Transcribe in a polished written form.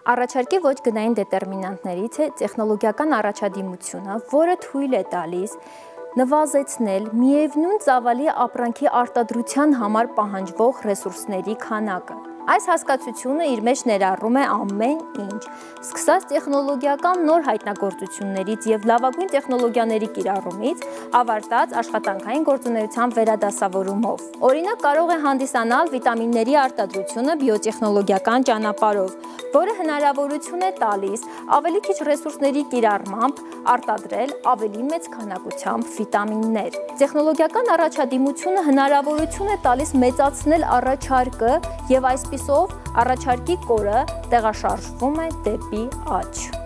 Առաջարկի ոչ գնային դետերմինանտներից է տեխնոլոգիական առաջադիմությունը, որը թույլ է տալիս նվազեցնել միևնույն ծավալի ապրանքի արտադրության համար պահանջվող ռեսուրսների քանակը։ Այս հասկացությունը իր մեջ ներառում է ամեն ինչ, սկսած տեխնոլոգիական նոր հայտնագործություններից և լավագույն տեխնոլոգիաների կիրառումից, ավարտած աշխատանքային գործունեության վերադասավորումով։ Օրինակ կարող է հանդիսանալ վիտամինների արտադրությունը բիոտեխնոլոգիական ճանապարհով, որը հնարավորություն է տալիս ավելի քիչ ռեսուրսների կիրառմամբ արտադրել ավելի մեծ քանակությամբ վիտամիններ։ Տեխնոլոգիական առաջադիմությունը հնարավորություն է տալիս մեծացնել առաջարկը և այսպիսով առաջարկի կորը տեղաշարժվում է դեպի աճ։